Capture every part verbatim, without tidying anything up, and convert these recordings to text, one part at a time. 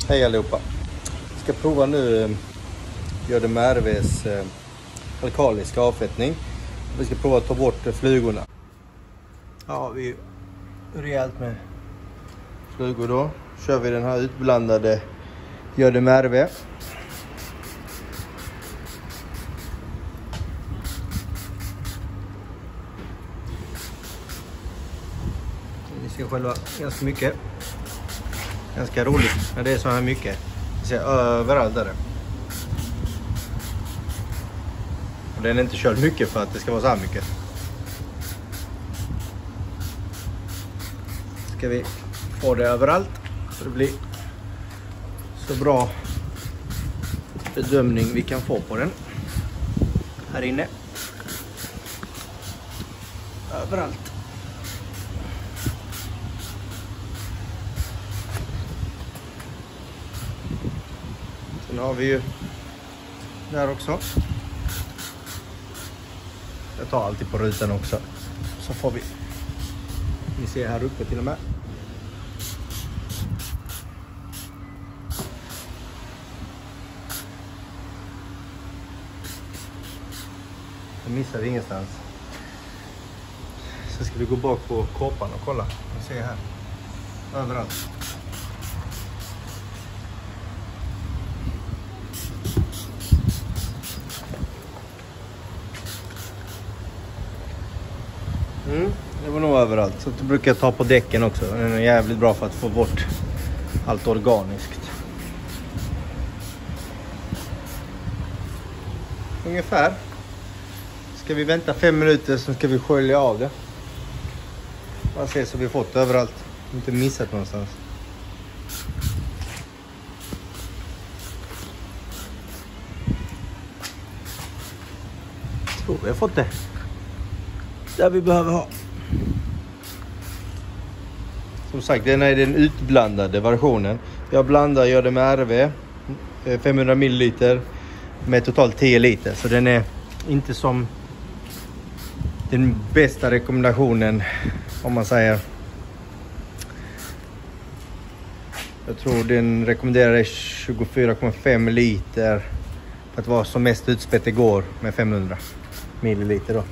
Hej allihopa. Jag ska prova nu Gördem R V:s eh, alkaliska avfettning. Vi ska prova att ta bort flugorna. Ja, vi rejält med flugor då. Kör vi den här utblandade Gördem R V. Ni ser själva ganska mycket. Ganska roligt när det är så här mycket. Ni ser överallt där. Och den är inte körd mycket för att det ska vara så här mycket. Ska vi få det överallt så det blir så bra bedömning vi kan få på den. Här inne. Överallt. Sen har vi ju där också. Jag tar alltid på rutan också. Så får vi. Ni ser här uppe till och med. Jag missade ingenstans. Så ska vi gå bak på kåpan och kolla. Ni ser här. Överallt. Mm, det var nog överallt. Så det brukar jag ta på däcken också. Den är jävligt bra för att få bort allt organiskt. Ungefär. Ska vi vänta fem minuter så ska vi skölja av det. Bara se så vi fått det överallt. Inte missat någonstans. Jag tror vi har fått det. Där vi behöver ha. Som sagt, den är den utblandade versionen. Jag blandar Gördem R V femhundra milliliter med totalt tio liter. Så den är inte som den bästa rekommendationen om man säger. Jag tror den rekommenderar tjugofyra komma fem liter för att vara som mest utspätt det går med femhundra milliliter då.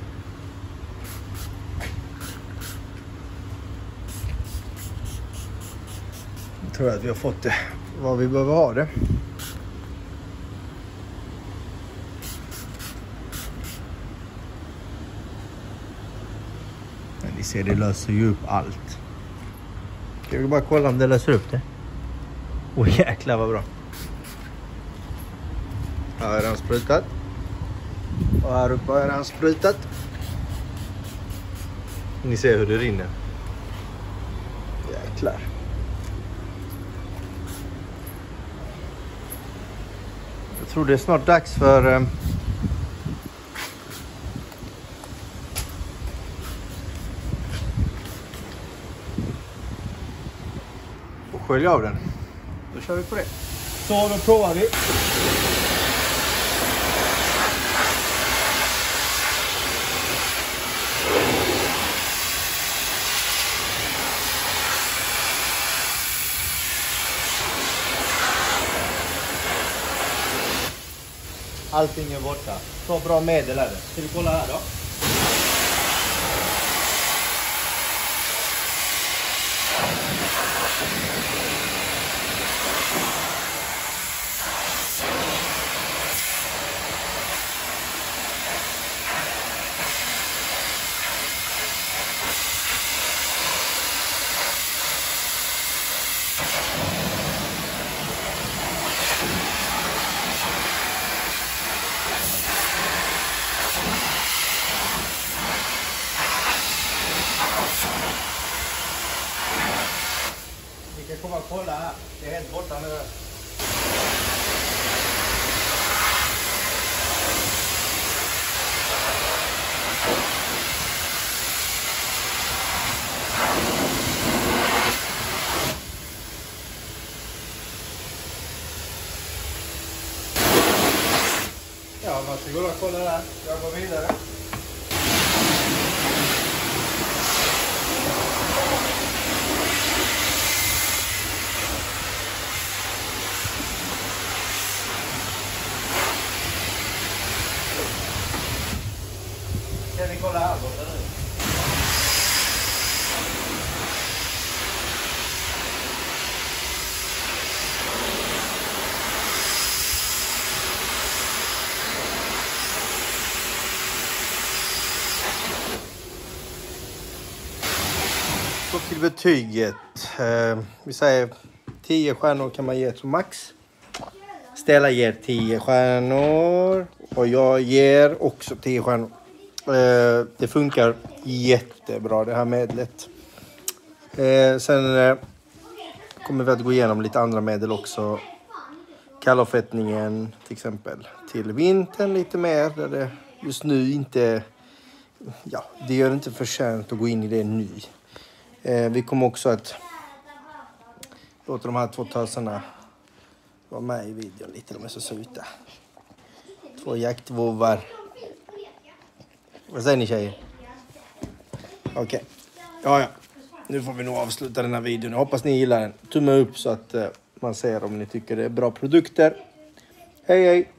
Jag tror att vi har fått det vad vi behöver ha det. Men ni ser, det löser ju upp allt. Ska vi bara kolla om det löser upp det? Åh oh, jäklar vad bra. Här är han sprutat. Och här uppe är han sprutat. Ni ser hur det rinner. Jäklar. Jag tror det är snart dags för eh, att skölja av den. Då kör vi på det. Så då provar vi. Allting är borta. Så bra medel är det. Ska vi kolla här då? Vi kan komma och kolla här. Det är helt borta nu. Ja, varsågod och kolla där. Jag går vidare. kolla här borta nu. Så till betyget. Eh, vi säger tio stjärnor kan man ge som max. Stella ger tio stjärnor. Och jag ger också tio stjärnor. Eh, det funkar jättebra det här medlet. Eh, sen eh, kommer vi att gå igenom lite andra medel också. Kallavfettningen till exempel. Till vintern lite mer. Där det just nu inte... Ja, det gör inte förtjänt att gå in i det nu. Eh, vi kommer också att låta de här två tösarna vara med i videon lite. De är så söta. Två jaktvovvar. Vad säger ni tjejer? Okej. Okay. Ja, ja. Nu får vi nog avsluta den här videon. Jag hoppas ni gillar den. Tumme upp så att eh, man ser om ni tycker det är bra produkter. Hej, hej!